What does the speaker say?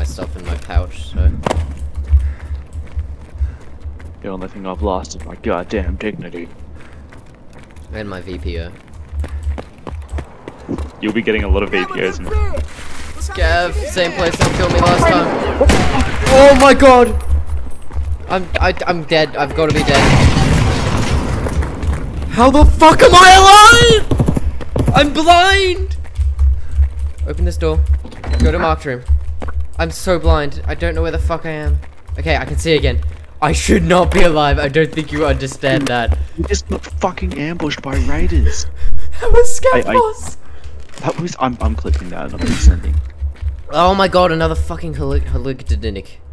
my stuff in my pouch, so... The only thing I've lost is my goddamn dignity. And my VPO. You'll be getting a lot of VPOs in Gav, same place that killed me last time. Oh my god! I'm dead. I've got to be dead. How the fuck am I alive? I'm blind! Open this door. Go to Mark's room. I'm so blind. I don't know where the fuck I am. Okay, I can see again. I should not be alive. I don't think you understand that. You just got fucking ambushed by raiders. That was Scav Boss. That was. I'm clipping that. I'm not sending. Oh my god, another fucking hallucinogenic.